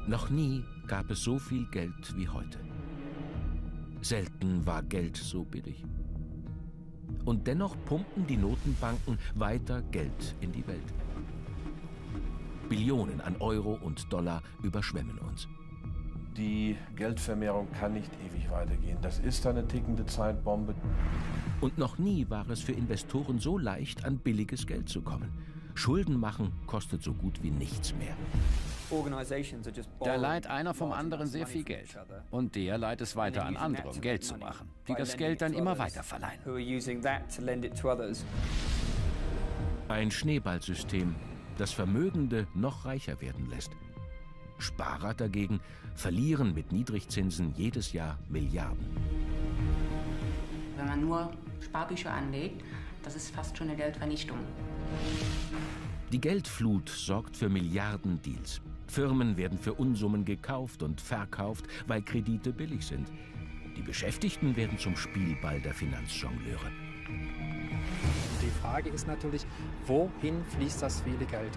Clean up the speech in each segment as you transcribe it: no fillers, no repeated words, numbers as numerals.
Noch nie gab es so viel Geld wie heute. Selten war Geld so billig. Und dennoch pumpen die Notenbanken weiter Geld in die Welt. Billionen an Euro und Dollar überschwemmen uns. Die Geldvermehrung kann nicht ewig weitergehen. Das ist eine tickende Zeitbombe. Und noch nie war es für Investoren so leicht, an billiges Geld zu kommen. Schulden machen kostet so gut wie nichts mehr. Da leiht einer vom anderen sehr viel Geld. Und der leiht es weiter an andere, um Geld zu machen, die das Geld dann immer weiter verleihen. Ein Schneeballsystem, das Vermögende noch reicher werden lässt. Sparer dagegen verlieren mit Niedrigzinsen jedes Jahr Milliarden. Wenn man nur Sparbücher anlegt, das ist fast schon eine Geldvernichtung. Die Geldflut sorgt für Milliardendeals. Firmen werden für Unsummen gekauft und verkauft, weil Kredite billig sind. Die Beschäftigten werden zum Spielball der Finanzjongleure. Die Frage ist natürlich, wohin fließt das viele Geld?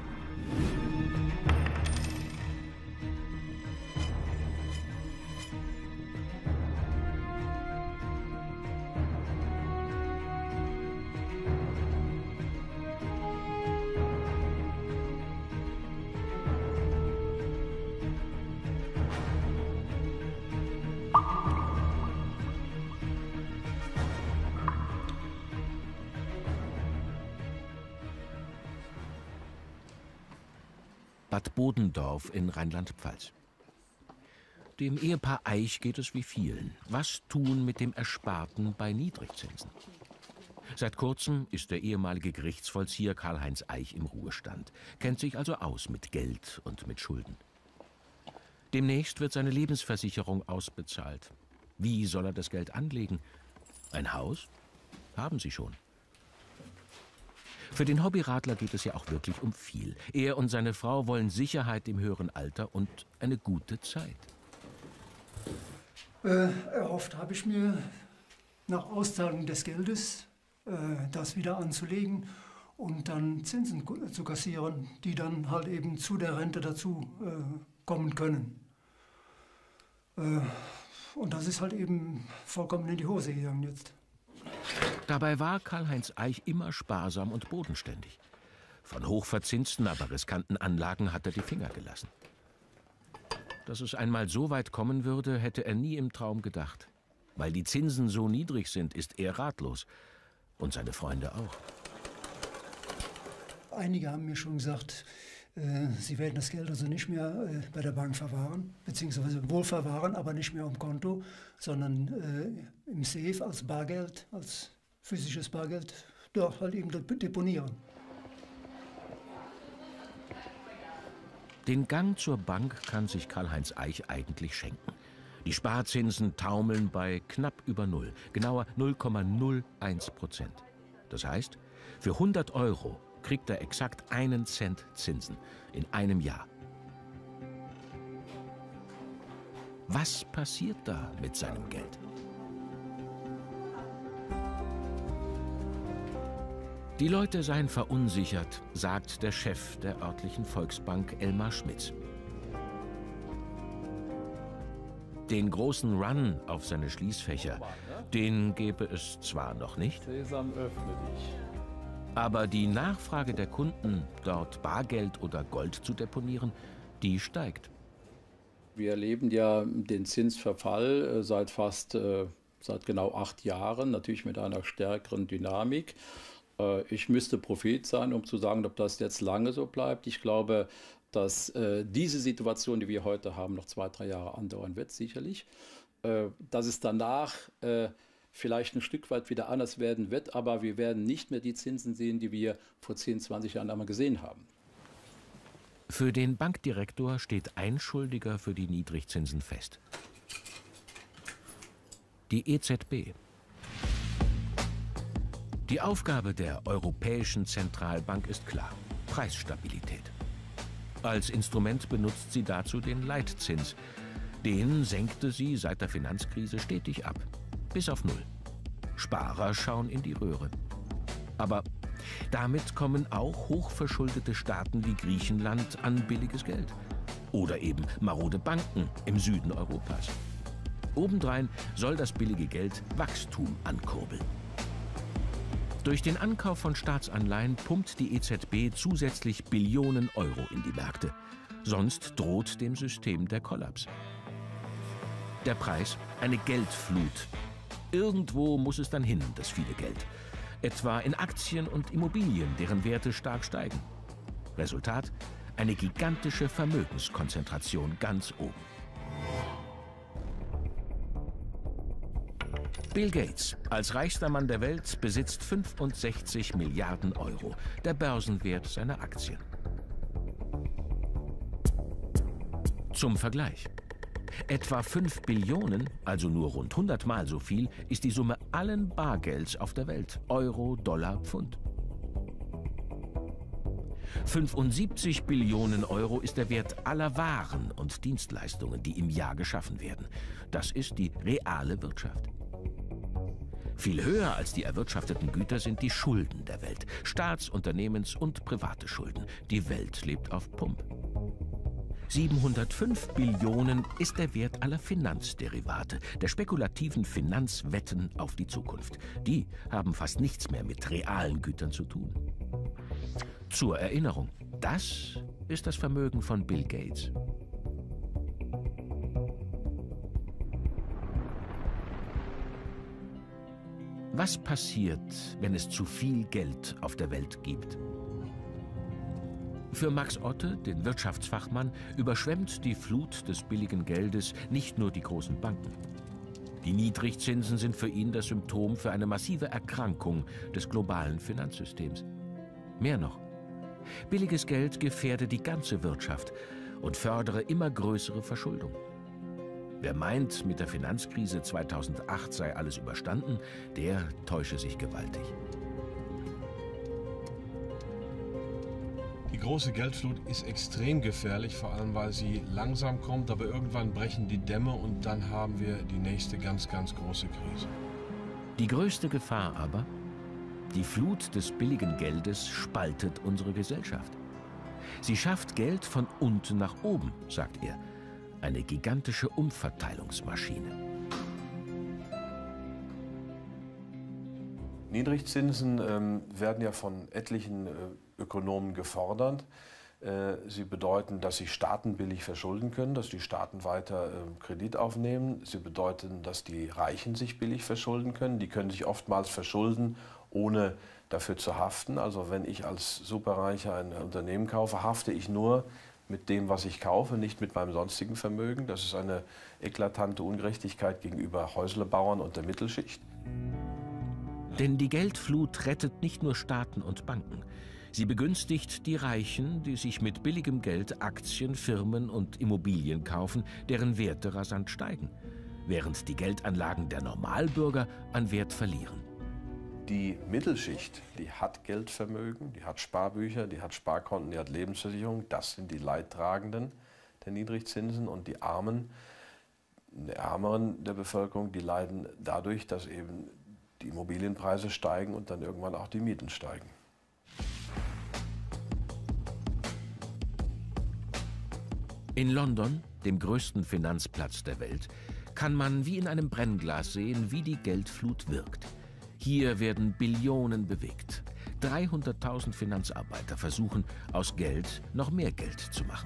Bad Bodendorf in Rheinland-Pfalz. Dem Ehepaar Eich geht es wie vielen. Was tun mit dem Ersparten bei Niedrigzinsen? Seit kurzem ist der ehemalige Gerichtsvollzieher Karl-Heinz Eich im Ruhestand, kennt sich also aus mit Geld und mit Schulden. Demnächst wird seine Lebensversicherung ausbezahlt. Wie soll er das Geld anlegen? Ein Haus? Haben sie schon. Für den Hobbyradler geht es ja auch wirklich um viel. Er und seine Frau wollen Sicherheit im höheren Alter und eine gute Zeit. Erhofft habe ich mir, nach Auszahlung des Geldes, das wieder anzulegen und dann Zinsen zu kassieren, die dann halt eben zu der Rente dazu kommen können. Und das ist halt eben vollkommen in die Hose gegangen jetzt. Dabei war Karl-Heinz Eich immer sparsam und bodenständig. Von hochverzinsten, aber riskanten Anlagen hat er die Finger gelassen. Dass es einmal so weit kommen würde, hätte er nie im Traum gedacht. Weil die Zinsen so niedrig sind, ist er ratlos. Und seine Freunde auch. Einige haben mir schon gesagt, sie werden das Geld also nicht mehr bei der Bank verwahren, beziehungsweise wohl verwahren, aber nicht mehr am Konto, sondern im Safe als Bargeld, als physisches Bargeld, dort halt eben deponieren. Den Gang zur Bank kann sich Karl-Heinz Eich eigentlich schenken. Die Sparzinsen taumeln bei knapp über Null, genauer 0,01%. Das heißt, für 100 € kriegt er exakt 1 Cent Zinsen in einem Jahr. Was passiert da mit seinem Geld? Die Leute seien verunsichert, sagt der Chef der örtlichen Volksbank Elmar Schmitz. Den großen Run auf seine Schließfächer, den gäbe es zwar noch nicht, Sesam, öffne dich. Aber die Nachfrage der Kunden, dort Bargeld oder Gold zu deponieren, die steigt. Wir erleben ja den Zinsverfall seit genau 8 Jahren, natürlich mit einer stärkeren Dynamik. Ich müsste Prophet sein, um zu sagen, ob das jetzt lange so bleibt. Ich glaube, dass diese Situation, die wir heute haben, noch 2, 3 Jahre andauern wird, sicherlich. Dass es danach vielleicht ein Stück weit wieder anders werden wird, aber wir werden nicht mehr die Zinsen sehen, die wir vor 10, 20 Jahren einmal gesehen haben. Für den Bankdirektor steht ein Schuldiger für die Niedrigzinsen fest: die EZB. Die Aufgabe der Europäischen Zentralbank ist klar: Preisstabilität. Als Instrument benutzt sie dazu den Leitzins. Den senkte sie seit der Finanzkrise stetig ab. Bis auf Null. Sparer schauen in die Röhre. Aber damit kommen auch hochverschuldete Staaten wie Griechenland an billiges Geld. Oder eben marode Banken im Süden Europas. Obendrein soll das billige Geld Wachstum ankurbeln. Durch den Ankauf von Staatsanleihen pumpt die EZB zusätzlich Billionen Euro in die Märkte. Sonst droht dem System der Kollaps. Der Preis? Eine Geldflut. Irgendwo muss es dann hin, das viele Geld. Etwa in Aktien und Immobilien, deren Werte stark steigen. Resultat? Eine gigantische Vermögenskonzentration ganz oben. Bill Gates, als reichster Mann der Welt, besitzt 65 Milliarden Euro, der Börsenwert seiner Aktien. Zum Vergleich. Etwa 5 Billionen, also nur rund 100-mal so viel, ist die Summe allen Bargelds auf der Welt. Euro, Dollar, Pfund. 75 Billionen Euro ist der Wert aller Waren und Dienstleistungen, die im Jahr geschaffen werden. Das ist die reale Wirtschaft. Viel höher als die erwirtschafteten Güter sind die Schulden der Welt. Staats-, Unternehmens- und private Schulden. Die Welt lebt auf Pump. 705 Billionen ist der Wert aller Finanzderivate, der spekulativen Finanzwetten auf die Zukunft. Die haben fast nichts mehr mit realen Gütern zu tun. Zur Erinnerung, das ist das Vermögen von Bill Gates. Was passiert, wenn es zu viel Geld auf der Welt gibt? Für Max Otte, den Wirtschaftsfachmann, überschwemmt die Flut des billigen Geldes nicht nur die großen Banken. Die Niedrigzinsen sind für ihn das Symptom für eine massive Erkrankung des globalen Finanzsystems. Mehr noch, billiges Geld gefährde die ganze Wirtschaft und fördere immer größere Verschuldung. Wer meint, mit der Finanzkrise 2008 sei alles überstanden, der täusche sich gewaltig. Die große Geldflut ist extrem gefährlich, vor allem weil sie langsam kommt, aber irgendwann brechen die Dämme und dann haben wir die nächste ganz, ganz große Krise. Die größte Gefahr aber? Die Flut des billigen Geldes spaltet unsere Gesellschaft. Sie schafft Geld von unten nach oben, sagt er. Eine gigantische Umverteilungsmaschine. Niedrigzinsen werden ja von etlichen Ökonomen gefordert. Sie bedeuten, dass sich Staaten billig verschulden können, dass die Staaten weiter Kredit aufnehmen. Sie bedeuten, dass die Reichen sich billig verschulden können. Die können sich oftmals verschulden, ohne dafür zu haften. Also wenn ich als Superreicher ein Unternehmen kaufe, hafte ich nur mit dem, was ich kaufe, nicht mit meinem sonstigen Vermögen. Das ist eine eklatante Ungerechtigkeit gegenüber Häuslebauern und der Mittelschicht. Denn die Geldflut rettet nicht nur Staaten und Banken. Sie begünstigt die Reichen, die sich mit billigem Geld Aktien, Firmen und Immobilien kaufen, deren Werte rasant steigen, während die Geldanlagen der Normalbürger an Wert verlieren. Die Mittelschicht, die hat Geldvermögen, die hat Sparbücher, die hat Sparkonten, die hat Lebensversicherung. Das sind die Leidtragenden der Niedrigzinsen. Und die Armen, die Ärmeren der Bevölkerung, die leiden dadurch, dass eben die Immobilienpreise steigen und dann irgendwann auch die Mieten steigen. In London, dem größten Finanzplatz der Welt, kann man wie in einem Brennglas sehen, wie die Geldflut wirkt. Hier werden Billionen bewegt. 300.000 Finanzarbeiter versuchen, aus Geld noch mehr Geld zu machen.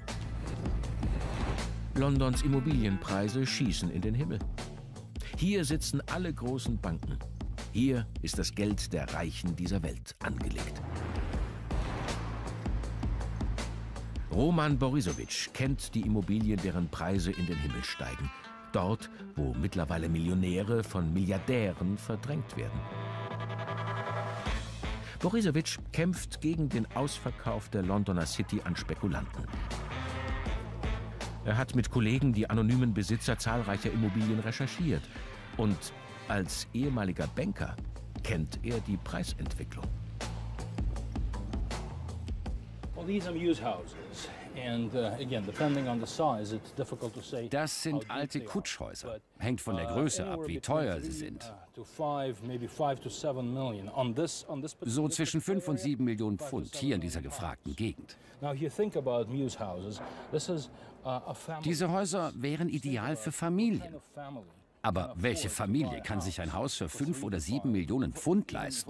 Londons Immobilienpreise schießen in den Himmel. Hier sitzen alle großen Banken. Hier ist das Geld der Reichen dieser Welt angelegt. Roman Borisowitsch kennt die Immobilien, deren Preise in den Himmel steigen. Dort, wo mittlerweile Millionäre von Milliardären verdrängt werden. Borisowitsch kämpft gegen den Ausverkauf der Londoner City an Spekulanten. Er hat mit Kollegen die anonymen Besitzer zahlreicher Immobilien recherchiert. Und als ehemaliger Banker kennt er die Preisentwicklung. Well, these are used houses. Das sind alte Kutschhäuser. Hängt von der Größe ab, wie teuer sie sind. So zwischen 5 und 7 Millionen Pfund hier in dieser gefragten Gegend. Diese Häuser wären ideal für Familien. Aber welche Familie kann sich ein Haus für 5 oder 7 Millionen Pfund leisten?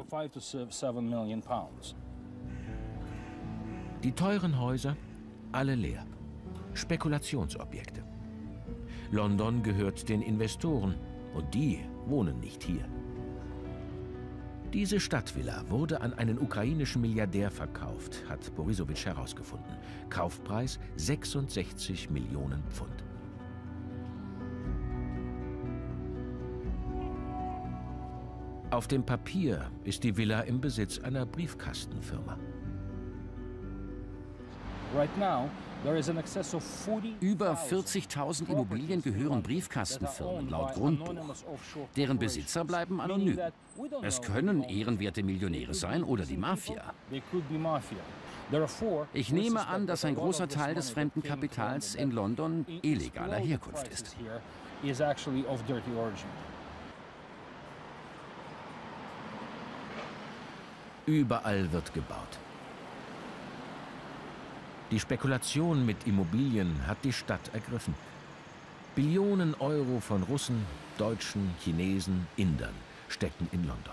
Die teuren Häuser, alle leer. Spekulationsobjekte. London gehört den Investoren und die wohnen nicht hier. Diese Stadtvilla wurde an einen ukrainischen Milliardär verkauft, hat Borisowitsch herausgefunden. Kaufpreis 66 Millionen Pfund. Auf dem Papier ist die Villa im Besitz einer Briefkastenfirma. Über 40.000 Immobilien gehören Briefkastenfirmen laut Grundbuch. Deren Besitzer bleiben anonym. Es können ehrenwerte Millionäre sein oder die Mafia. Ich nehme an, dass ein großer Teil des fremden Kapitals in London illegaler Herkunft ist. Überall wird gebaut. Die Spekulation mit Immobilien hat die Stadt ergriffen. Billionen Euro von Russen, Deutschen, Chinesen, Indern stecken in London.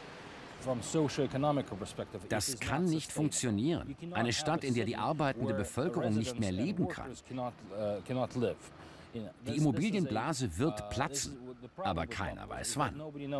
Das kann nicht funktionieren. Eine Stadt, in der die arbeitende Bevölkerung nicht mehr leben kann. Die Immobilienblase wird platzen, aber keiner weiß wann.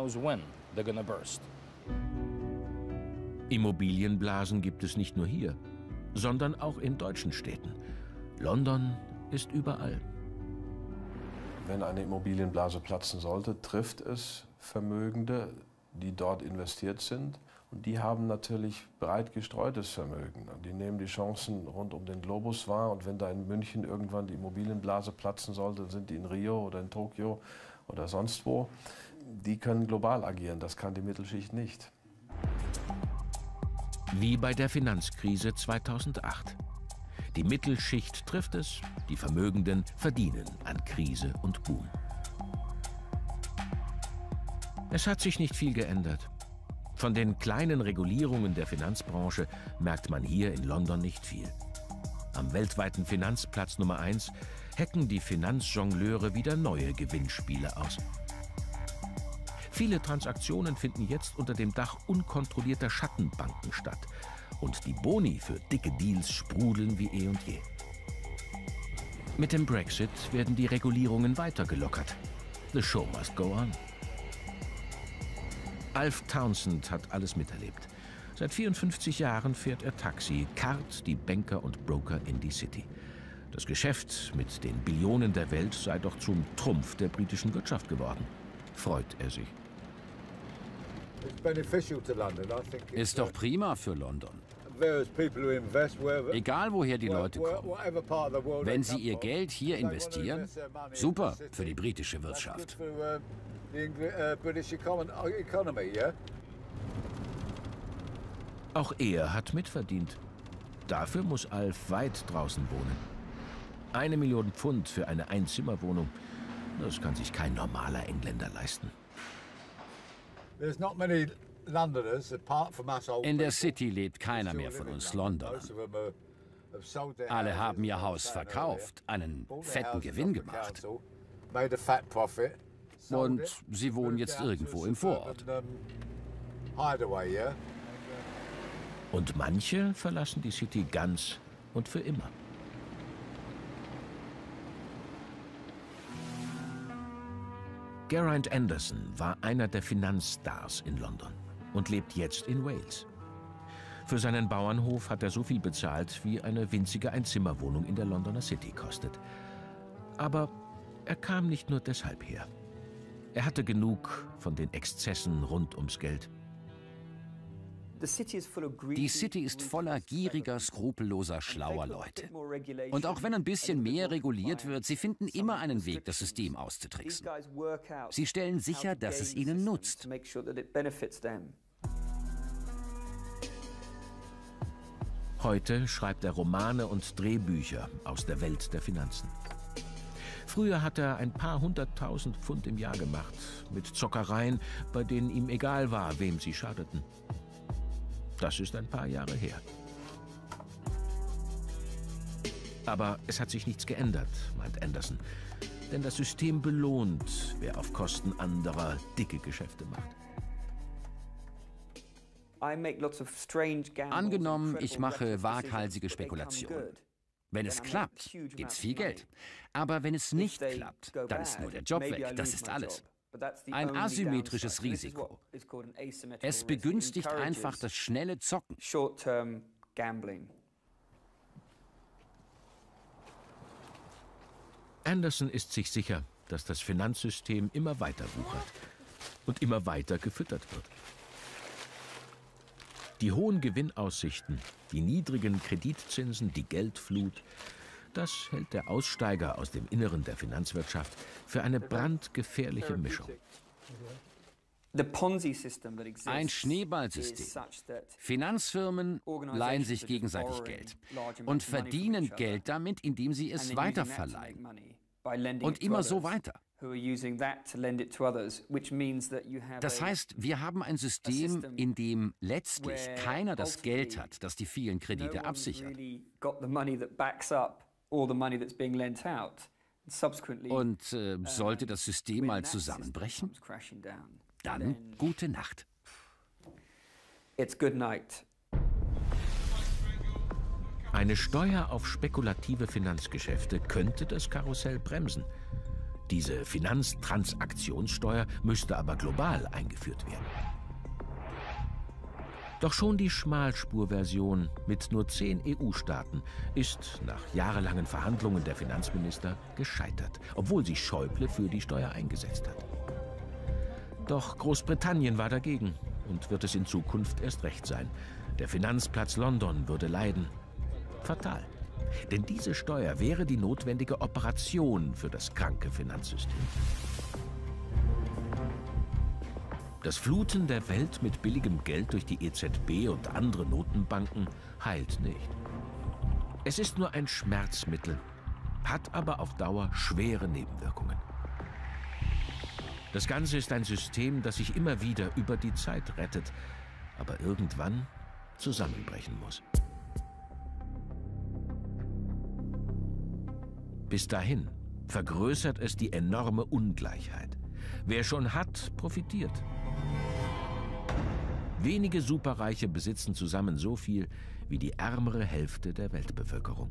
Immobilienblasen gibt es nicht nur hier, sondern auch in deutschen Städten. London ist überall. Wenn eine Immobilienblase platzen sollte, trifft es Vermögende, die dort investiert sind. Und die haben natürlich breit gestreutes Vermögen. Die nehmen die Chancen rund um den Globus wahr. Und wenn da in München irgendwann die Immobilienblase platzen sollte, dann sind die in Rio oder in Tokio oder sonst wo. Die können global agieren, das kann die Mittelschicht nicht. Wie bei der Finanzkrise 2008. Die Mittelschicht trifft es, die Vermögenden verdienen an Krise und Boom. Es hat sich nicht viel geändert. Von den kleinen Regulierungen der Finanzbranche merkt man hier in London nicht viel. Am weltweiten Finanzplatz Nummer 1 hacken die Finanzjongleure wieder neue Gewinnspiele aus. Viele Transaktionen finden jetzt unter dem Dach unkontrollierter Schattenbanken statt. Und die Boni für dicke Deals sprudeln wie eh und je. Mit dem Brexit werden die Regulierungen weiter gelockert. The show must go on. Alf Townsend hat alles miterlebt. Seit 54 Jahren fährt er Taxi, karrt die Banker und Broker in die City. Das Geschäft mit den Billionen der Welt sei doch zum Trumpf der britischen Wirtschaft geworden. Freut er sich. Ist doch prima für London. Egal woher die Leute kommen. Wenn sie ihr Geld hier investieren, super für die britische Wirtschaft. Auch er hat mitverdient. Dafür muss Alf weit draußen wohnen. 1 Million Pfund für eine Einzimmerwohnung, das kann sich kein normaler Engländer leisten. In der City lebt keiner mehr von uns Londonern. Alle haben ihr Haus verkauft, einen fetten Gewinn gemacht. Und sie wohnen jetzt irgendwo im Vorort. Und manche verlassen die City ganz und für immer. Geraint Anderson war einer der Finanzstars in London und lebt jetzt in Wales. Für seinen Bauernhof hat er so viel bezahlt, wie eine winzige Einzimmerwohnung in der Londoner City kostet. Aber er kam nicht nur deshalb her. Er hatte genug von den Exzessen rund ums Geld. Die City ist voller gieriger, skrupelloser, schlauer Leute. Und auch wenn ein bisschen mehr reguliert wird, sie finden immer einen Weg, das System auszutricksen. Sie stellen sicher, dass es ihnen nutzt. Heute schreibt er Romane und Drehbücher aus der Welt der Finanzen. Früher hat er ein paar 100.000 Pfund im Jahr gemacht, mit Zockereien, bei denen ihm egal war, wem sie schadeten. Das ist ein paar Jahre her. Aber es hat sich nichts geändert, meint Anderson. Denn das System belohnt, wer auf Kosten anderer dicke Geschäfte macht. Angenommen, ich mache waghalsige Spekulationen. Wenn es klappt, gibt's viel Geld. Aber wenn es nicht klappt, dann ist nur der Job weg. Das ist alles. Ein asymmetrisches Risiko. Es begünstigt einfach das schnelle Zocken. Anderson ist sich sicher, dass das Finanzsystem immer weiter wuchert und immer weiter gefüttert wird. Die hohen Gewinnaussichten, die niedrigen Kreditzinsen, die Geldflut, das hält der Aussteiger aus dem Inneren der Finanzwirtschaft für eine brandgefährliche Mischung. Ein Schneeballsystem. Finanzfirmen leihen sich gegenseitig Geld und verdienen Geld damit, indem sie es weiterverleihen. Und immer so weiter. Das heißt, wir haben ein System, in dem letztlich keiner das Geld hat, das die vielen Kredite absichert. Und sollte das System mal zusammenbrechen, dann gute Nacht. Eine Steuer auf spekulative Finanzgeschäfte könnte das Karussell bremsen. Diese Finanztransaktionssteuer müsste aber global eingeführt werden. Doch schon die Schmalspurversion mit nur 10 EU-Staaten ist nach jahrelangen Verhandlungen der Finanzminister gescheitert, obwohl sich Schäuble für die Steuer eingesetzt hat. Doch Großbritannien war dagegen und wird es in Zukunft erst recht sein. Der Finanzplatz London würde leiden. Fatal. Denn diese Steuer wäre die notwendige Operation für das kranke Finanzsystem. Das Fluten der Welt mit billigem Geld durch die EZB und andere Notenbanken heilt nicht. Es ist nur ein Schmerzmittel, hat aber auf Dauer schwere Nebenwirkungen. Das Ganze ist ein System, das sich immer wieder über die Zeit rettet, aber irgendwann zusammenbrechen muss. Bis dahin vergrößert es die enorme Ungleichheit. Wer schon hat, profitiert. Wenige Superreiche besitzen zusammen so viel wie die ärmere Hälfte der Weltbevölkerung.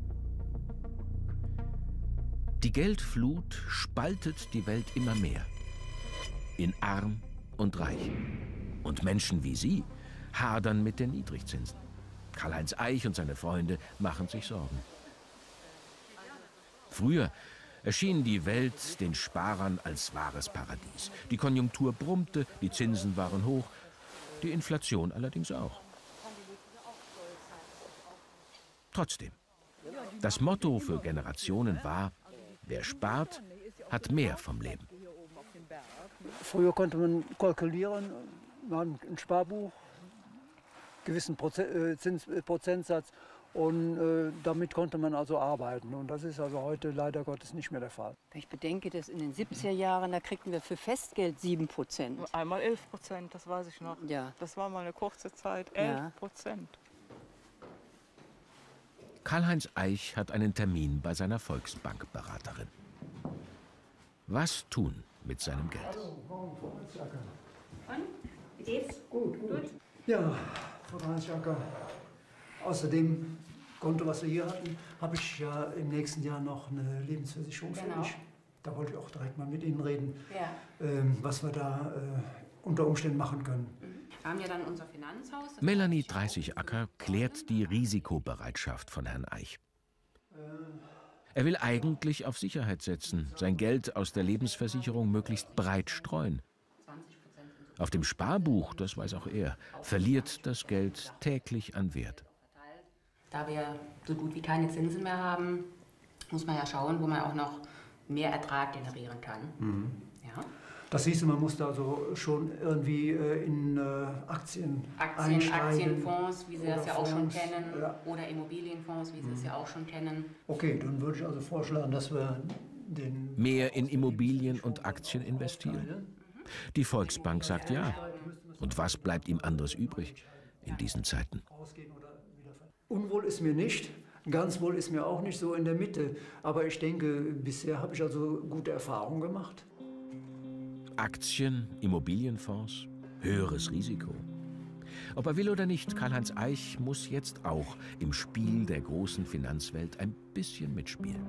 Die Geldflut spaltet die Welt immer mehr. In arm und reich. Und Menschen wie Sie hadern mit den Niedrigzinsen. Karl-Heinz Eich und seine Freunde machen sich Sorgen. Früher erschien die Welt den Sparern als wahres Paradies. Die Konjunktur brummte, die Zinsen waren hoch, die Inflation allerdings auch. Trotzdem, das Motto für Generationen war, wer spart, hat mehr vom Leben. Früher konnte man kalkulieren, man hat ein Sparbuch, gewissen Prozentsatz, und damit konnte man also arbeiten. Und das ist also heute leider Gottes nicht mehr der Fall. Wenn ich bedenke, dass in den 70er Jahren, da kriegten wir für Festgeld 7%. Einmal 11%, das weiß ich noch. Ja. Das war mal eine kurze Zeit, 11%. Karl-Heinz Eich hat einen Termin bei seiner Volksbankberaterin. Was tun mit seinem Geld? Und? Wie geht's? Gut. Ja, Frau Hansjacker. Außer dem Konto, was wir hier hatten, habe ich ja im nächsten Jahr noch eine Lebensversicherung für mich. Da wollte ich auch direkt mal mit Ihnen reden, was wir da unter Umständen machen können. Wir haben ja dann unser Finanzhaus. Melanie Dreißig-Acker klärt die Risikobereitschaft von Herrn Eich. Er will eigentlich auf Sicherheit setzen, sein Geld aus der Lebensversicherung möglichst breit streuen. Auf dem Sparbuch, das weiß auch er, verliert das Geld täglich an Wert. Da wir so gut wie keine Zinsen mehr haben, muss man ja schauen, wo man auch noch mehr Ertrag generieren kann. Ja? Das hieß, man musste also schon irgendwie in Aktien einsteigen. Aktienfonds, wie Sie das ja auch schon kennen, oder Immobilienfonds, wie Sie es ja auch schon kennen. Okay, dann würde ich also vorschlagen, dass wir mehr in Immobilien und Aktien investieren? Die Volksbank sagt ja. Und was bleibt ihm anderes übrig in diesen Zeiten? Unwohl ist mir nicht, ganz wohl ist mir auch nicht, so in der Mitte. Aber ich denke, bisher habe ich also gute Erfahrungen gemacht. Aktien, Immobilienfonds, höheres Risiko. Ob er will oder nicht, Karl-Heinz Eich muss jetzt auch im Spiel der großen Finanzwelt ein bisschen mitspielen.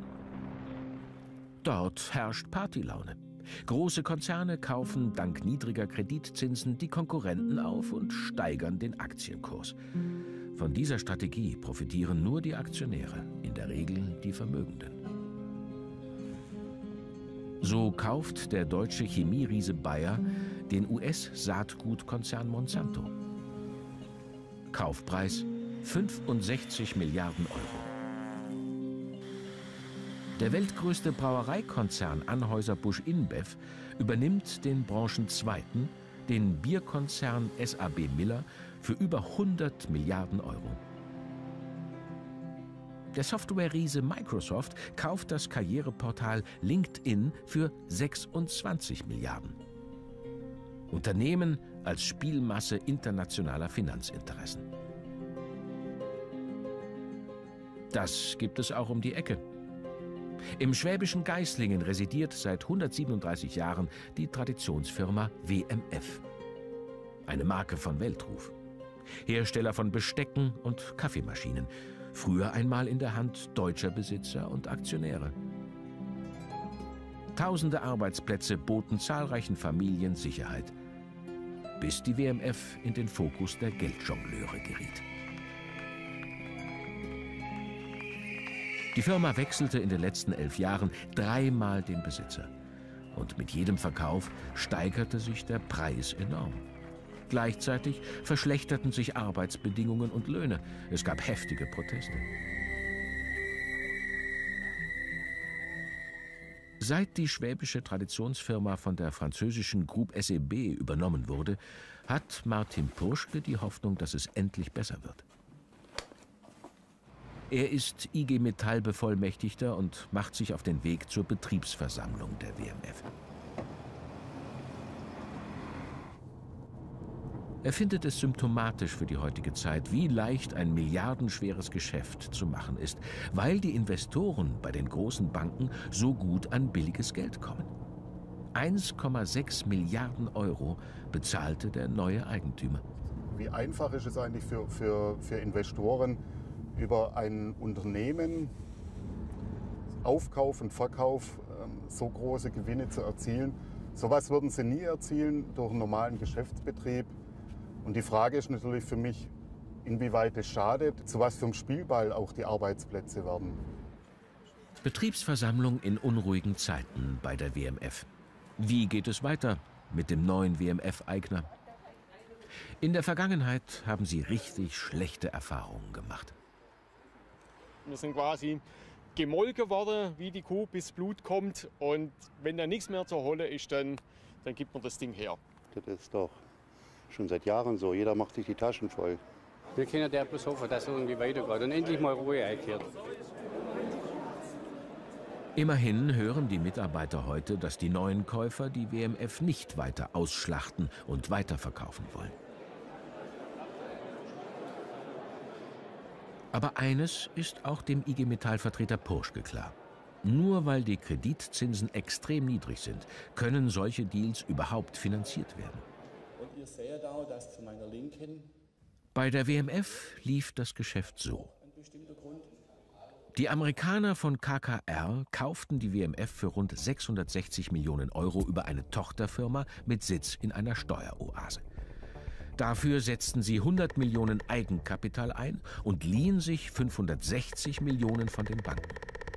Dort herrscht Partylaune. Große Konzerne kaufen dank niedriger Kreditzinsen die Konkurrenten auf und steigern den Aktienkurs. Von dieser Strategie profitieren nur die Aktionäre, in der Regel die Vermögenden. So kauft der deutsche Chemieriese Bayer den US-Saatgutkonzern Monsanto. Kaufpreis 65 Milliarden Euro. Der weltgrößte Brauereikonzern Anheuser-Busch InBev übernimmt den branchenzweiten, den Bierkonzern SAB Miller, für über 100 Milliarden Euro. Der Software-Riese Microsoft kauft das Karriereportal LinkedIn für 26 Milliarden. Unternehmen als Spielmasse internationaler Finanzinteressen. Das gibt es auch um die Ecke. Im schwäbischen Geislingen residiert seit 137 Jahren die Traditionsfirma WMF. Eine Marke von Weltruf. Hersteller von Bestecken und Kaffeemaschinen. Früher einmal in der Hand deutscher Besitzer und Aktionäre. Tausende Arbeitsplätze boten zahlreichen Familien Sicherheit, bis die WMF in den Fokus der Geldjongleure geriet. Die Firma wechselte in den letzten 11 Jahren 3-mal den Besitzer. Und mit jedem Verkauf steigerte sich der Preis enorm. Gleichzeitig verschlechterten sich Arbeitsbedingungen und Löhne. Es gab heftige Proteste. Seit die schwäbische Traditionsfirma von der französischen Groupe SEB übernommen wurde, hat Martin Purschke die Hoffnung, dass es endlich besser wird. Er ist IG Metall Bevollmächtigter und macht sich auf den Weg zur Betriebsversammlung der WMF. Er findet es symptomatisch für die heutige Zeit, wie leicht ein milliardenschweres Geschäft zu machen ist, weil die Investoren bei den großen Banken so gut an billiges Geld kommen. 1,6 Milliarden Euro bezahlte der neue Eigentümer. Wie einfach ist es eigentlich für Investoren, über ein Unternehmen, Aufkauf und Verkauf, so große Gewinne zu erzielen? Sowas würden sie nie erzielen durch einen normalen Geschäftsbetrieb. Und die Frage ist natürlich für mich, inwieweit es schadet, zu was für einem Spielball auch die Arbeitsplätze werden. Betriebsversammlung in unruhigen Zeiten bei der WMF. Wie geht es weiter mit dem neuen WMF-Eigner? In der Vergangenheit haben sie richtig schlechte Erfahrungen gemacht. Wir sind quasi gemolken worden, wie die Kuh, bis Blut kommt. Und wenn da nichts mehr zu holen ist, dann gibt man das Ding her. Das ist doch schon seit Jahren so. Jeder macht sich die Taschen voll. Wir können ja bloß hoffen, dass es irgendwie weitergeht und endlich mal Ruhe einkehrt. Immerhin hören die Mitarbeiter heute, dass die neuen Käufer die WMF nicht weiter ausschlachten und weiterverkaufen wollen. Aber eines ist auch dem IG Metall-Vertreter Purschke klar. Nur weil die Kreditzinsen extrem niedrig sind, können solche Deals überhaupt finanziert werden. Und ihr seht auch, dass zu meiner Linken bei der WMF lief das Geschäft so. Die Amerikaner von KKR kauften die WMF für rund 660 Millionen Euro über eine Tochterfirma mit Sitz in einer Steueroase. Dafür setzten sie 100 Millionen Eigenkapital ein und liehen sich 560 Millionen von den Banken.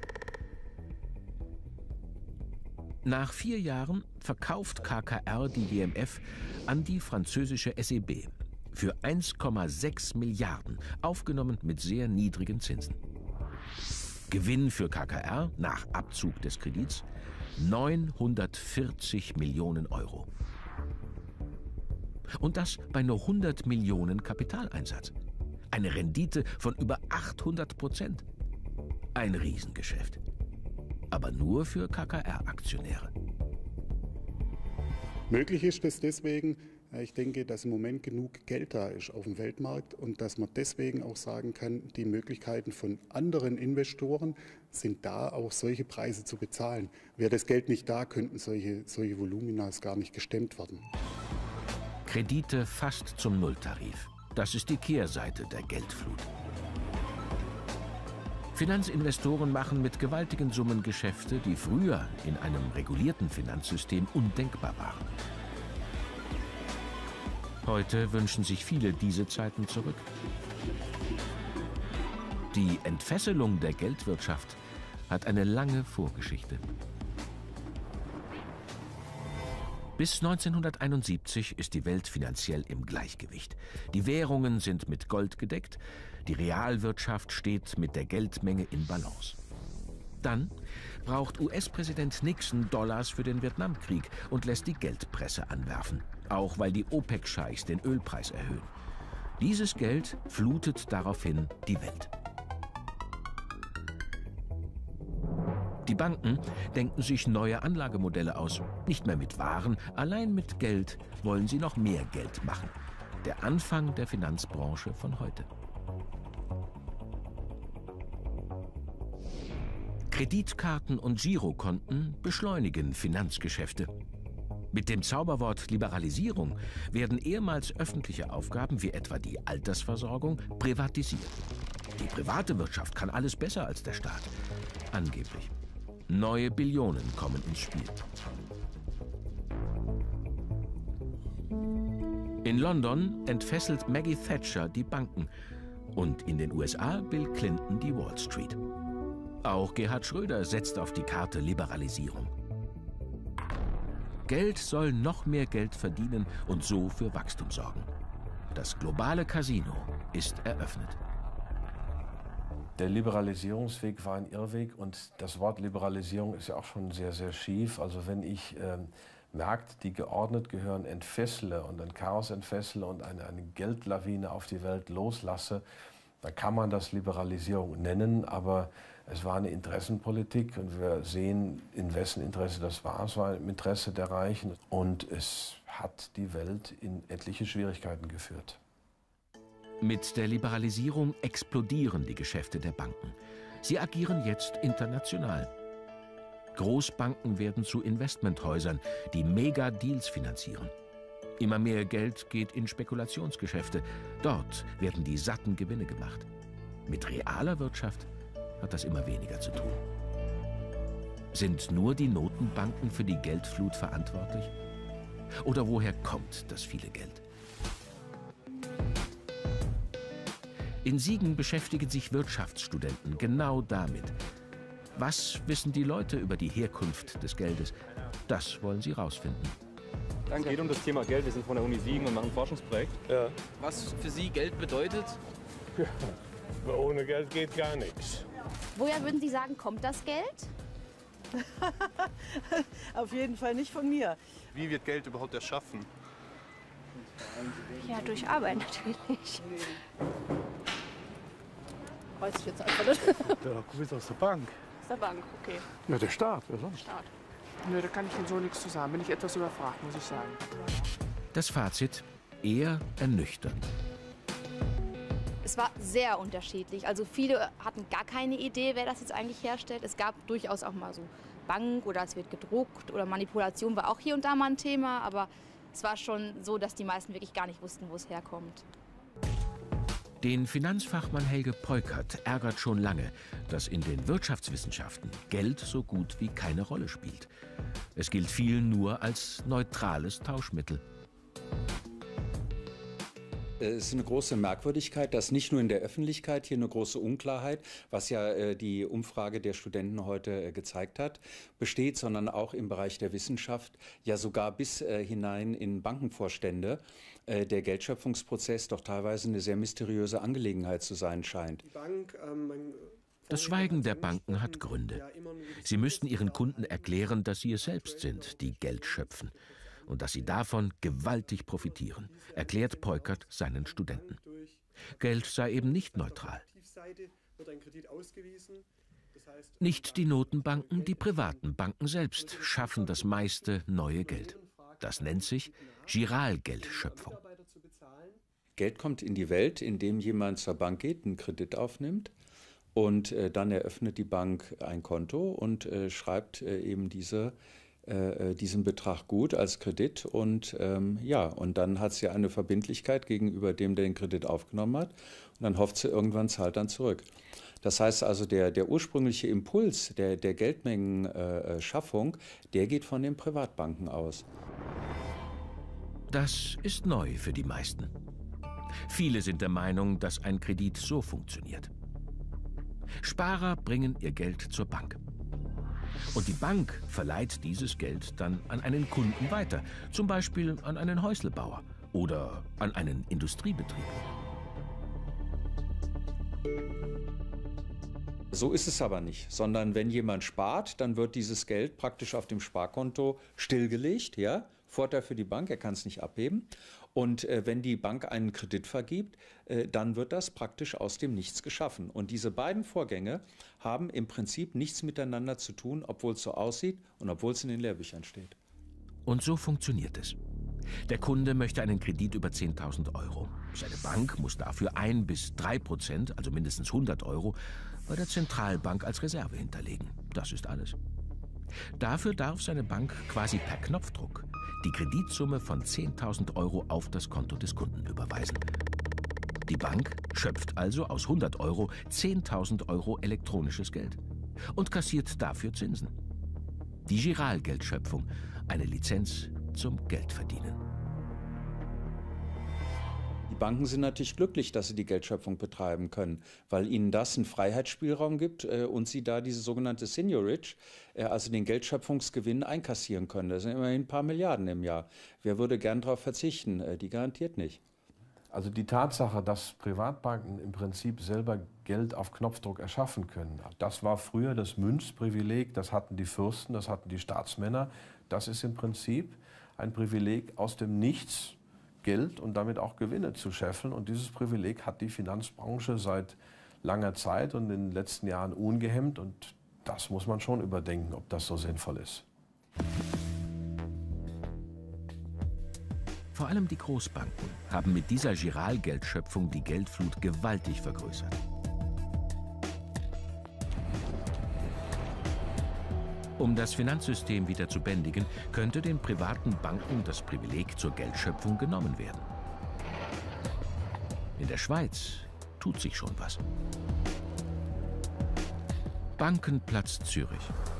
Nach 4 Jahren verkauft KKR die WMF an die französische SEB für 1,6 Milliarden, aufgenommen mit sehr niedrigen Zinsen. Gewinn für KKR nach Abzug des Kredits 940 Millionen Euro. Und das bei nur 100 Millionen Kapitaleinsatz. Eine Rendite von über 800%. Ein Riesengeschäft. Aber nur für KKR-Aktionäre. Möglich ist es deswegen, ich denke, dass im Moment genug Geld da ist auf dem Weltmarkt und dass man deswegen auch sagen kann, die Möglichkeiten von anderen Investoren sind da, auch solche Preise zu bezahlen. Wäre das Geld nicht da, könnten solche Voluminas gar nicht gestemmt werden. Kredite fast zum Nulltarif. Das ist die Kehrseite der Geldflut. Finanzinvestoren machen mit gewaltigen Summen Geschäfte, die früher in einem regulierten Finanzsystem undenkbar waren. Heute wünschen sich viele diese Zeiten zurück. Die Entfesselung der Geldwirtschaft hat eine lange Vorgeschichte. Bis 1971 ist die Welt finanziell im Gleichgewicht. Die Währungen sind mit Gold gedeckt, die Realwirtschaft steht mit der Geldmenge in Balance. Dann braucht US-Präsident Nixon Dollars für den Vietnamkrieg und lässt die Geldpresse anwerfen, auch weil die OPEC-Scheichs den Ölpreis erhöhen. Dieses Geld flutet daraufhin die Welt. Die Banken denken sich neue Anlagemodelle aus. Nicht mehr mit Waren, allein mit Geld wollen sie noch mehr Geld machen. Der Anfang der Finanzbranche von heute. Kreditkarten und Girokonten beschleunigen Finanzgeschäfte. Mit dem Zauberwort Liberalisierung werden ehemals öffentliche Aufgaben wie etwa die Altersversorgung privatisiert. Die private Wirtschaft kann alles besser als der Staat. Angeblich. Neue Billionen kommen ins Spiel. In London entfesselt Maggie Thatcher die Banken und in den USA Bill Clinton die Wall Street. Auch Gerhard Schröder setzt auf die Karte Liberalisierung. Geld soll noch mehr Geld verdienen und so für Wachstum sorgen. Das globale Casino ist eröffnet. Der Liberalisierungsweg war ein Irrweg und das Wort Liberalisierung ist ja auch schon sehr, sehr schief. Also wenn ich Märkte, die geordnet gehören, entfessele und ein Chaos entfessele und eine Geldlawine auf die Welt loslasse, dann kann man das Liberalisierung nennen, aber es war eine Interessenpolitik und wir sehen, in wessen Interesse das war. Es war im Interesse der Reichen und es hat die Welt in etliche Schwierigkeiten geführt. Mit der Liberalisierung explodieren die Geschäfte der Banken. Sie agieren jetzt international. Großbanken werden zu Investmenthäusern, die Mega-Deals finanzieren. Immer mehr Geld geht in Spekulationsgeschäfte. Dort werden die satten Gewinne gemacht. Mit realer Wirtschaft hat das immer weniger zu tun. Sind nur die Notenbanken für die Geldflut verantwortlich? Oder woher kommt das viele Geld? In Siegen beschäftigen sich Wirtschaftsstudenten genau damit. Was wissen die Leute über die Herkunft des Geldes? Das wollen sie rausfinden. Es geht um das Thema Geld. Wir sind von der Uni Siegen und machen ein Forschungsprojekt. Ja. Was für Sie Geld bedeutet? Ja, ohne Geld geht gar nichts. Woher würden Sie sagen, kommt das Geld? Auf jeden Fall nicht von mir. Wie wird Geld überhaupt erschaffen? Ja, durch Arbeit natürlich. Weiß ich jetzt einfach nicht. Ja, du bist aus der Bank. Aus der Bank, okay. Ja, der Staat, wer sonst? Staat. Nö, da kann ich Ihnen so nichts zu sagen. Bin ich etwas überfragt, muss ich sagen. Das Fazit: eher ernüchternd. Es war sehr unterschiedlich. Also viele hatten gar keine Idee, wer das jetzt eigentlich herstellt. Es gab durchaus auch mal so Bank oder es wird gedruckt oder Manipulation war auch hier und da mal ein Thema. Aber es war schon so, dass die meisten wirklich gar nicht wussten, wo es herkommt. Den Finanzfachmann Helge Peukert ärgert schon lange, dass in den Wirtschaftswissenschaften Geld so gut wie keine Rolle spielt. Es gilt vielen nur als neutrales Tauschmittel. Es ist eine große Merkwürdigkeit, dass nicht nur in der Öffentlichkeit hier eine große Unklarheit, was ja die Umfrage der Studenten heute gezeigt hat, besteht, sondern auch im Bereich der Wissenschaft, ja sogar bis hinein in Bankenvorstände, der Geldschöpfungsprozess doch teilweise eine sehr mysteriöse Angelegenheit zu sein scheint. Die Bank, Das Schweigen der Banken hat Gründe. Sie müssten ihren Kunden erklären, dass sie es selbst sind, die Geld schöpfen und dass sie davon gewaltig profitieren, erklärt Peukert seinen Studenten. Geld sei eben nicht neutral. Nicht die Notenbanken, die privaten Banken selbst schaffen das meiste neue Geld. Das nennt sich Giralgeldschöpfung. Geld kommt in die Welt, indem jemand zur Bank geht, einen Kredit aufnimmt und dann eröffnet die Bank ein Konto und schreibt eben diesen Betrag gut als Kredit und und dann hat sie eine Verbindlichkeit gegenüber dem, der den Kredit aufgenommen hat und dann hofft sie, irgendwann zahlt dann zurück. Das heißt also, der ursprüngliche Impuls der Geldmengenschaffung, der geht von den Privatbanken aus. Das ist neu für die meisten. Viele sind der Meinung, dass ein Kredit so funktioniert. Sparer bringen ihr Geld zur Bank. Und die Bank verleiht dieses Geld dann an einen Kunden weiter, zum Beispiel an einen Häuslebauer oder an einen Industriebetrieb. So ist es aber nicht, sondern wenn jemand spart, dann wird dieses Geld praktisch auf dem Sparkonto stillgelegt. Ja? Vorteil für die Bank, er kann es nicht abheben. Und wenn die Bank einen Kredit vergibt, dann wird das praktisch aus dem Nichts geschaffen. Und diese beiden Vorgänge haben im Prinzip nichts miteinander zu tun, obwohl es so aussieht und obwohl es in den Lehrbüchern steht. Und so funktioniert es. Der Kunde möchte einen Kredit über 10.000 €. Seine Bank muss dafür 1 bis 3%, also mindestens 100 €, bei der Zentralbank als Reserve hinterlegen. Das ist alles. Dafür darf seine Bank quasi per Knopfdruck die Kreditsumme von 10.000 € auf das Konto des Kunden überweisen. Die Bank schöpft also aus 100 € 10.000 € elektronisches Geld und kassiert dafür Zinsen. Die Giralgeldschöpfung, eine Lizenz zum Geldverdienen. Die Banken sind natürlich glücklich, dass sie die Geldschöpfung betreiben können, weil ihnen das einen Freiheitsspielraum gibt und sie da diese sogenannte Seigniorage, also den Geldschöpfungsgewinn einkassieren können. Das sind immerhin ein paar Milliarden im Jahr. Wer würde gern darauf verzichten? Die garantiert nicht. Also die Tatsache, dass Privatbanken im Prinzip selber Geld auf Knopfdruck erschaffen können, das war früher das Münzprivileg, das hatten die Fürsten, das hatten die Staatsmänner. Das ist im Prinzip ein Privileg aus dem Nichts, Geld und damit auch Gewinne zu scheffeln. Und dieses Privileg hat die Finanzbranche seit langer Zeit und in den letzten Jahren ungehemmt. Und das muss man schon überdenken, ob das so sinnvoll ist. Vor allem die Großbanken haben mit dieser Giralgeldschöpfung die Geldflut gewaltig vergrößert. Um das Finanzsystem wieder zu bändigen, könnte den privaten Banken das Privileg zur Geldschöpfung genommen werden. In der Schweiz tut sich schon was. Bankenplatz Zürich.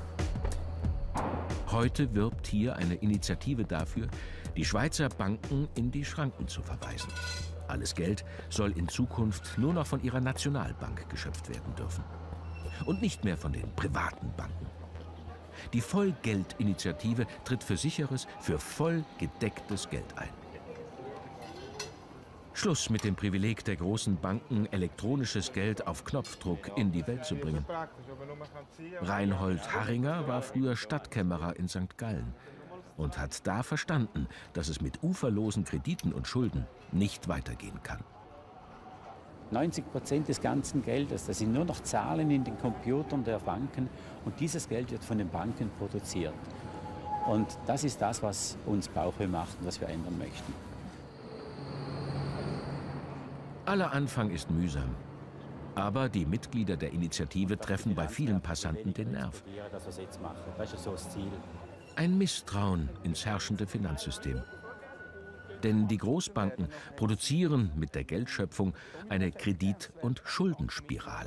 Heute wirbt hier eine Initiative dafür, die Schweizer Banken in die Schranken zu verweisen. Alles Geld soll in Zukunft nur noch von ihrer Nationalbank geschöpft werden dürfen. Und nicht mehr von den privaten Banken. Die Vollgeldinitiative tritt für sicheres, für voll gedecktes Geld ein. Schluss mit dem Privileg der großen Banken, elektronisches Geld auf Knopfdruck in die Welt zu bringen. Reinhold Harringer war früher Stadtkämmerer in St. Gallen und hat da verstanden, dass es mit uferlosen Krediten und Schulden nicht weitergehen kann. 90% des ganzen Geldes, das sind nur noch Zahlen in den Computern der Banken und dieses Geld wird von den Banken produziert. Und das ist das, was uns Bauchweh macht und was wir ändern möchten. Aller Anfang ist mühsam. Aber die Mitglieder der Initiative treffen bei vielen Passanten den Nerv. Ein Misstrauen ins herrschende Finanzsystem. Denn die Großbanken produzieren mit der Geldschöpfung eine Kredit- und Schuldenspirale.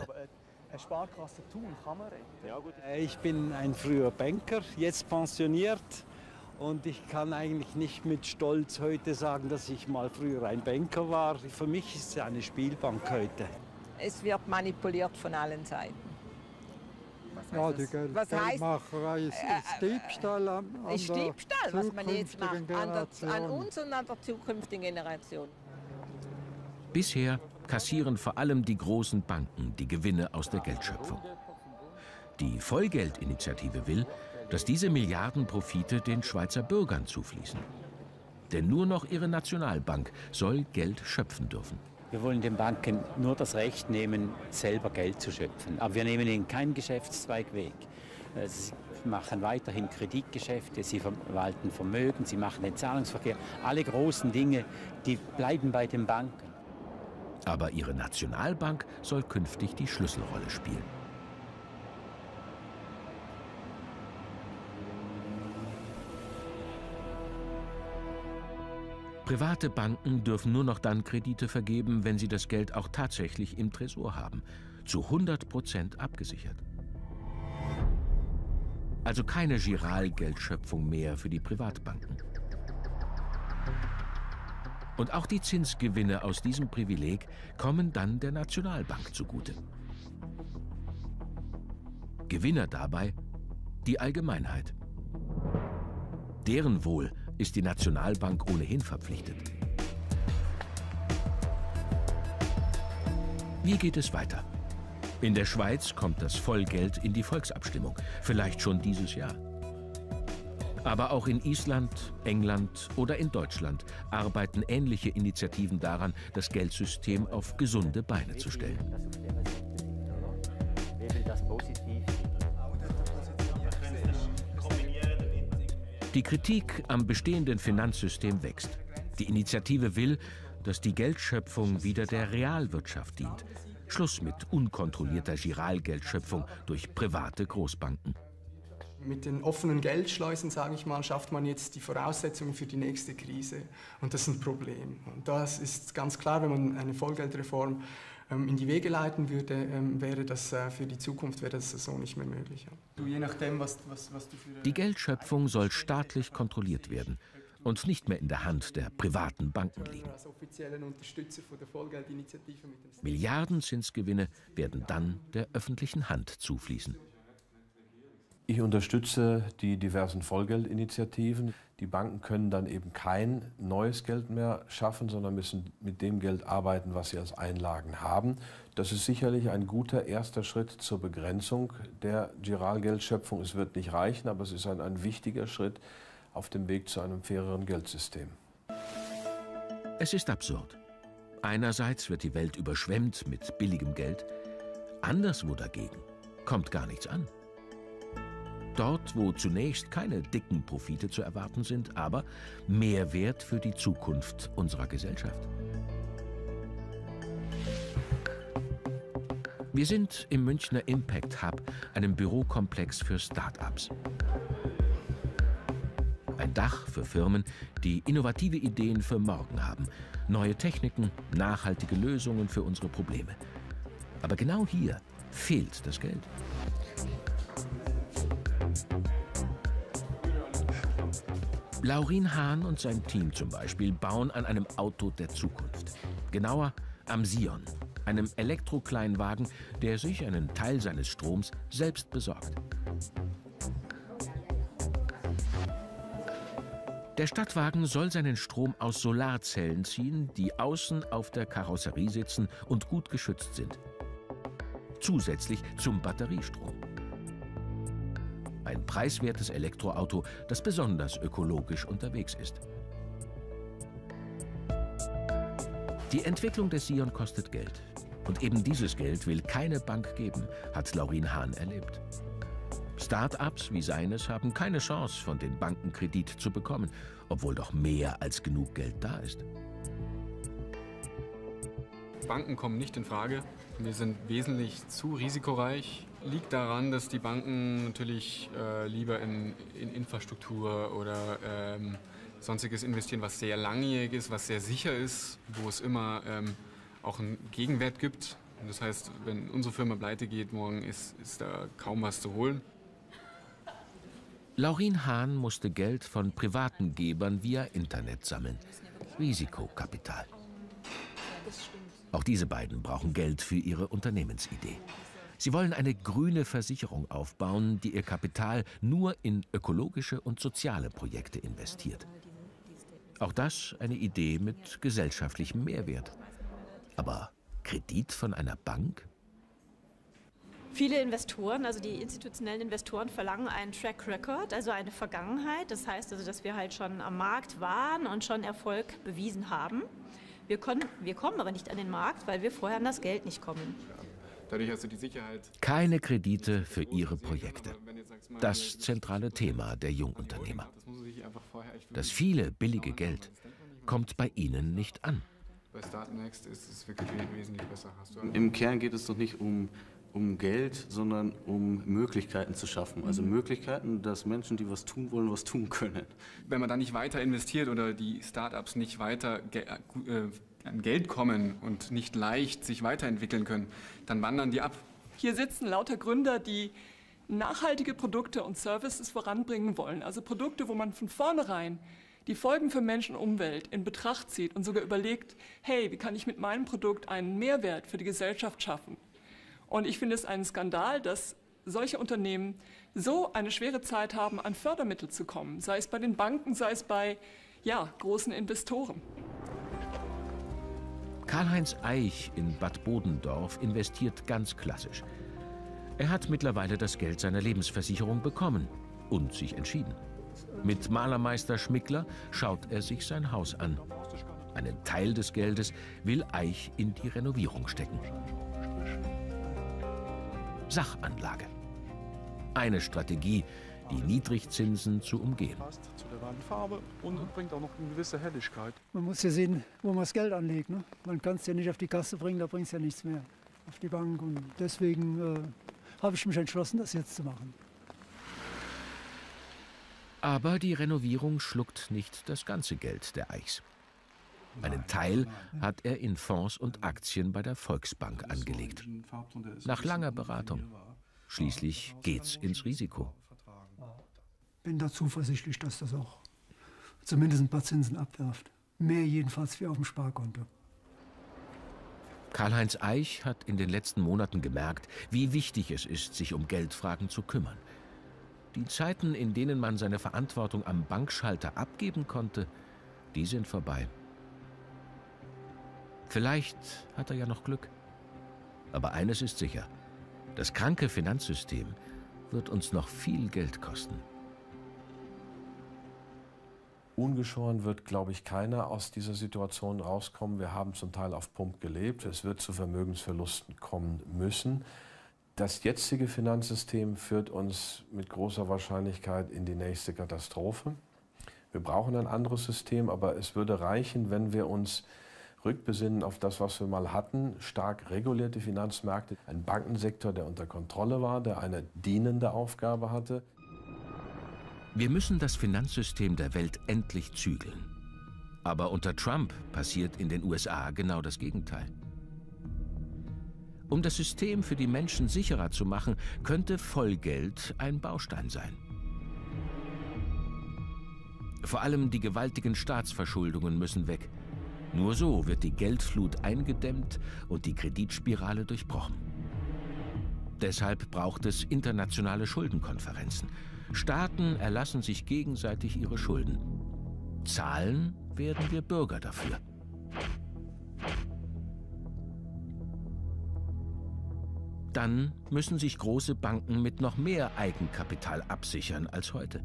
Ich bin ein früher Banker, jetzt pensioniert. Und ich kann eigentlich nicht mit Stolz heute sagen, dass ich mal früher ein Banker war. Für mich ist es eine Spielbank heute. Es wird manipuliert von allen Seiten. Ja, die Geldmacherei ist Diebstahl an ist Diebstahl, was man jetzt macht, an uns und an der zukünftigen Generation. Bisher kassieren vor allem die großen Banken die Gewinne aus der Geldschöpfung. Die Vollgeldinitiative will, dass diese Milliardenprofite den Schweizer Bürgern zufließen. Denn nur noch ihre Nationalbank soll Geld schöpfen dürfen. Wir wollen den Banken nur das Recht nehmen, selber Geld zu schöpfen. Aber wir nehmen ihnen keinen Geschäftszweig weg. Sie machen weiterhin Kreditgeschäfte, sie verwalten Vermögen, sie machen den Zahlungsverkehr. Alle großen Dinge, die bleiben bei den Banken. Aber ihre Nationalbank soll künftig die Schlüsselrolle spielen. Private Banken dürfen nur noch dann Kredite vergeben, wenn sie das Geld auch tatsächlich im Tresor haben, zu 100% abgesichert. Also keine Giralgeldschöpfung mehr für die Privatbanken. Und auch die Zinsgewinne aus diesem Privileg kommen dann der Nationalbank zugute. Gewinner dabei die Allgemeinheit. Deren Wohl ist die Nationalbank ohnehin verpflichtet. Wie geht es weiter? In der Schweiz kommt das Vollgeld in die Volksabstimmung, vielleicht schon dieses Jahr. Aber auch in Island, England oder in Deutschland arbeiten ähnliche Initiativen daran, das Geldsystem auf gesunde Beine zu stellen. Die Kritik am bestehenden Finanzsystem wächst. Die Initiative will, dass die Geldschöpfung wieder der Realwirtschaft dient. Schluss mit unkontrollierter Giralgeldschöpfung durch private Großbanken. Mit den offenen Geldschleusen, sage ich mal, schafft man jetzt die Voraussetzungen für die nächste Krise. Und das ist ein Problem. Und das ist ganz klar, wenn man eine Vollgeldreform in die Wege leiten würde, wäre das für die Zukunft so nicht mehr möglich. Je nachdem, was du für die Geldschöpfung soll staatlich kontrolliert werden und nicht mehr in der Hand der privaten Banken liegen. Milliardenzinsgewinne werden dann der öffentlichen Hand zufließen. Ich unterstütze die diversen Vollgeldinitiativen. Die Banken können dann eben kein neues Geld mehr schaffen, sondern müssen mit dem Geld arbeiten, was sie als Einlagen haben. Das ist sicherlich ein guter erster Schritt zur Begrenzung der Giralgeldschöpfung. Es wird nicht reichen, aber es ist ein wichtiger Schritt auf dem Weg zu einem faireren Geldsystem. Es ist absurd. Einerseits wird die Welt überschwemmt mit billigem Geld, anderswo dagegen kommt gar nichts an. Dort, wo zunächst keine dicken Profite zu erwarten sind, aber Mehrwert für die Zukunft unserer Gesellschaft. Wir sind im Münchner Impact Hub, einem Bürokomplex für Start-ups. Ein Dach für Firmen, die innovative Ideen für morgen haben, neue Techniken, nachhaltige Lösungen für unsere Probleme. Aber genau hier fehlt das Geld. Laurin Hahn und sein Team zum Beispiel bauen an einem Auto der Zukunft. Genauer am Sion, einem Elektrokleinwagen, der sich einen Teil seines Stroms selbst besorgt. Der Stadtwagen soll seinen Strom aus Solarzellen ziehen, die außen auf der Karosserie sitzen und gut geschützt sind. Zusätzlich zum Batteriestrom. Ein preiswertes Elektroauto, das besonders ökologisch unterwegs ist. Die Entwicklung des Sion kostet Geld. Und eben dieses Geld will keine Bank geben, hat Laurin Hahn erlebt. Start-ups wie seines haben keine Chance, von den Banken Kredit zu bekommen, obwohl doch mehr als genug Geld da ist. Banken kommen nicht in Frage. Wir sind wesentlich zu risikoreich. Liegt daran, dass die Banken natürlich lieber in Infrastruktur oder sonstiges investieren, was sehr langjährig ist, was sehr sicher ist, wo es immer auch einen Gegenwert gibt. Das heißt, wenn unsere Firma pleite geht, morgen ist da kaum was zu holen. Laurin Hahn musste Geld von privaten Gebern via Internet sammeln. Risikokapital. Auch diese beiden brauchen Geld für ihre Unternehmensidee. Sie wollen eine grüne Versicherung aufbauen, die ihr Kapital nur in ökologische und soziale Projekte investiert. Auch das eine Idee mit gesellschaftlichem Mehrwert. Aber Kredit von einer Bank? Viele Investoren, also die institutionellen Investoren, verlangen einen Track Record, also eine Vergangenheit. Das heißt also, dass wir halt schon am Markt waren und schon Erfolg bewiesen haben. Wir kommen aber nicht an den Markt, weil wir vorher an das Geld nicht kommen. Dadurch hast du die Sicherheit. Keine Kredite für ihre Projekte. Das zentrale Thema der Jungunternehmer. Das viele billige Geld kommt bei ihnen nicht an. Bei Startnext ist es wirklich wesentlich besser. Im Kern geht es doch nicht um Geld, sondern um Möglichkeiten zu schaffen. Also Möglichkeiten, dass Menschen, die was tun wollen, was tun können. Wenn man da nicht weiter investiert oder die Startups nicht weiter an Geld kommen und nicht leicht sich weiterentwickeln können, dann wandern die ab. Hier sitzen lauter Gründer, die nachhaltige Produkte und Services voranbringen wollen. Also Produkte, wo man von vornherein die Folgen für Mensch und Umwelt in Betracht zieht und sogar überlegt, hey, wie kann ich mit meinem Produkt einen Mehrwert für die Gesellschaft schaffen? Und ich finde es einen Skandal, dass solche Unternehmen so eine schwere Zeit haben, an Fördermittel zu kommen, sei es bei den Banken, sei es bei großen Investoren. Karl-Heinz Eich in Bad Bodendorf investiert ganz klassisch. Er hat mittlerweile das Geld seiner Lebensversicherung bekommen und sich entschieden. Mit Malermeister Schmickler schaut er sich sein Haus an. Einen Teil des Geldes will Eich in die Renovierung stecken. Sachanlage. Eine Strategie, die Niedrigzinsen zu umgehen. Zu der Wandfarbe und bringt auch noch eine gewisse Helligkeit. Man muss ja sehen, wo man das Geld anlegt. Ne? Man kann es ja nicht auf die Kasse bringen, da bringt es ja nichts mehr auf die Bank. Und deswegen habe ich mich entschlossen, das jetzt zu machen. Aber die Renovierung schluckt nicht das ganze Geld der Eichs. Einen Teil hat er in Fonds und Aktien bei der Volksbank angelegt. Nach langer Beratung. Schließlich geht's ins Risiko. Bin da zuversichtlich, dass das auch zumindest ein paar Zinsen abwirft. Mehr jedenfalls wie auf dem Sparkonto. Karl-Heinz Eich hat in den letzten Monaten gemerkt, wie wichtig es ist, sich um Geldfragen zu kümmern. Die Zeiten, in denen man seine Verantwortung am Bankschalter abgeben konnte, die sind vorbei. Vielleicht hat er ja noch Glück. Aber eines ist sicher: Das kranke Finanzsystem wird uns noch viel Geld kosten. Ungeschoren wird, glaube ich, keiner aus dieser Situation rauskommen. Wir haben zum Teil auf Pump gelebt. Es wird zu Vermögensverlusten kommen müssen. Das jetzige Finanzsystem führt uns mit großer Wahrscheinlichkeit in die nächste Katastrophe. Wir brauchen ein anderes System, aber es würde reichen, wenn wir uns rückbesinnen auf das, was wir mal hatten. Stark regulierte Finanzmärkte, ein Bankensektor, der unter Kontrolle war, der eine dienende Aufgabe hatte. Wir müssen das Finanzsystem der Welt endlich zügeln. Aber unter Trump passiert in den USA genau das Gegenteil. Um das System für die Menschen sicherer zu machen, könnte Vollgeld ein Baustein sein. Vor allem die gewaltigen Staatsverschuldungen müssen weg. Nur so wird die Geldflut eingedämmt und die Kreditspirale durchbrochen. Deshalb braucht es internationale Schuldenkonferenzen. Staaten erlassen sich gegenseitig ihre Schulden. Zahlen werden wir Bürger dafür. Dann müssen sich große Banken mit noch mehr Eigenkapital absichern als heute.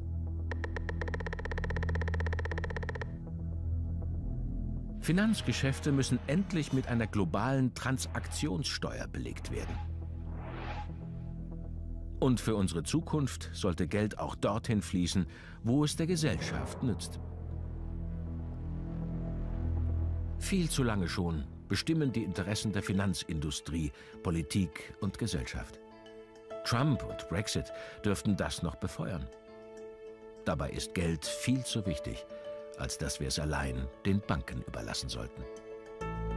Finanzgeschäfte müssen endlich mit einer globalen Transaktionssteuer belegt werden. Und für unsere Zukunft sollte Geld auch dorthin fließen, wo es der Gesellschaft nützt. Viel zu lange schon bestimmen die Interessen der Finanzindustrie, Politik und Gesellschaft. Trump und Brexit dürften das noch befeuern. Dabei ist Geld viel zu wichtig, als dass wir es allein den Banken überlassen sollten.